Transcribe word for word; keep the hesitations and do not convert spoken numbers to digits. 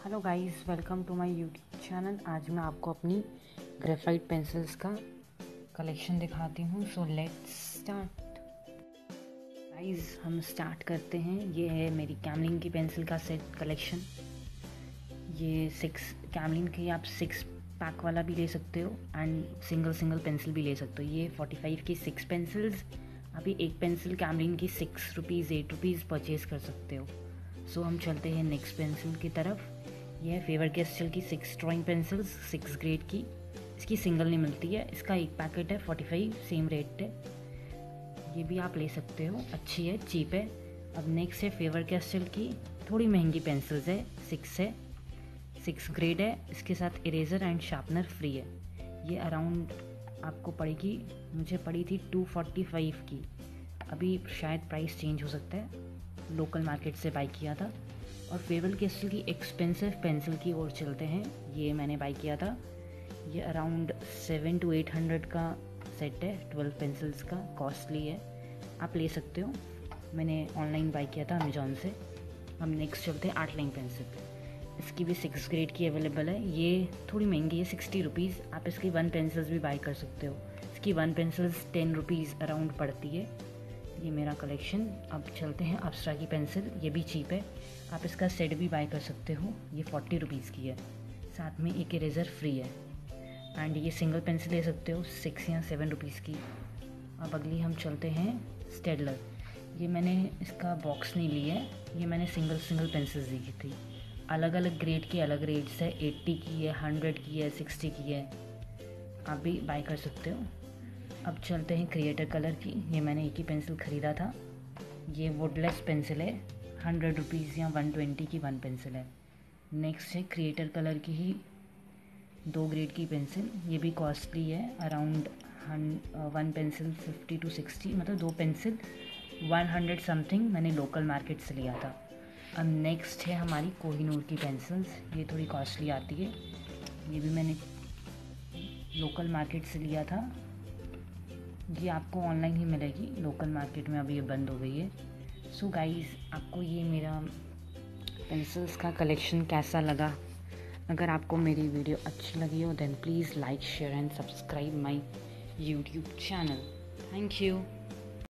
Hello guys, welcome to my YouTube channel. आज मैं आपको अपनी ग्रेफाइट पेंसिल्स का कलेक्शन दिखाती हूँ। So let's start guys. हम स्टार्ट करते हैं। ये है मेरी कैमलिन की पेंसिल का सेट कलेक्शन। ये सिक्स कैमलिन की आप सिक्स पैक वाला भी ले सकते हो एंड सिंगल सिंगल पेंसिल भी ले सकते हो। ये फोर्टी फाइव की सिक्स पेंसिल्स, अभी एक पेंसिल कैमलिन की six rupees eight rupees purchase कर सकते हो। सो so, हम चलते हैं नेक्स्ट पेंसिल की तरफ। यह है फेवर कैस्टल की six drawing pencils, six grade की। इसकी सिंगल नहीं मिलती है, इसका एक पैकेट है फोर्टी फाइव, सेम रेट है। ये भी आप ले सकते हो, अच्छी है, चीप है। अब नेक्स्ट है फेवर कैस्टल की थोड़ी महंगी पेंसिल्स है, सिक्स है, सिक्स ग्रेड है। इसके साथ इरेज़र एंड शार्पनर फ्री है। ये अराउंड आपको पड़ेगी, मुझे पड़ी थी टू फोर्टी फाइव की। अभी शायद प्राइस चेंज हो सकता है, लोकल मार्केट से बाई किया था। और फेवर कैस्टल की एक्सपेंसिव पेंसिल की ओर चलते हैं। ये मैंने बाई किया था, ये around seven two eight hundred का सेट है, ट्वेल्व पेंसिल्स का, कॉस्टली है, आप ले सकते हो। मैंने ऑनलाइन बाई किया था अमेजोन से। हम नेक्स्ट चलते हैं आर्ट लाइन पेंसिल। इसकी भी सिक्स ग्रेड की अवेलेबल है। ये थोड़ी महंगी है, सिक्सटी रुपीज़। आप इसकी वन पेंसिल्स भी बाई कर सकते हो। इसकी one pencils ten rupees around पड़ती है। ये मेरा कलेक्शन। अब चलते हैं अप्सरा की पेंसिल। ये भी चीप है, आप इसका सेट भी बाय कर सकते हो। ये फोर्टी रुपीज़ की है, साथ में एक इरेज़र फ्री है। एंड ये सिंगल पेंसिल ले सकते हो, सिक्स या सेवन रुपीज़ की। अब अगली हम चलते हैं स्टेडलर। ये मैंने इसका बॉक्स नहीं लिया है, ये मैंने सिंगल सिंगल पेंसिल्स ली थी। अलग अलग ग्रेड के अलग रेट्स है, एट्टी की है, हंड्रेड की है, सिक्सटी की है, आप भी बाय कर सकते हो। अब चलते हैं क्रिएटर कलर की। ये मैंने एक ही पेंसिल ख़रीदा था। ये वुडलेस पेंसिल है, हंड्रेड रुपीज़ या वन ट्वेंटी की वन पेंसिल है। नेक्स्ट है क्रिएटर कलर की ही दो ग्रेड की पेंसिल। ये भी कॉस्टली है, around one pencil fifty to sixty, मतलब दो पेंसिल वन हंड्रेड समथिंग मैंने लोकल मार्केट से लिया था। अब नेक्स्ट है हमारी कोहिनूर की पेंसिल्स। ये थोड़ी कॉस्टली आती है, ये भी मैंने लोकल मार्केट से लिया था। ये आपको ऑनलाइन ही मिलेगी, लोकल मार्केट में अभी ये बंद हो गई है। सो so गाइस, आपको ये मेरा पेंसिल्स का कलेक्शन कैसा लगा? अगर आपको मेरी वीडियो अच्छी लगी हो then please like, share and subscribe my YouTube channel. Thank you.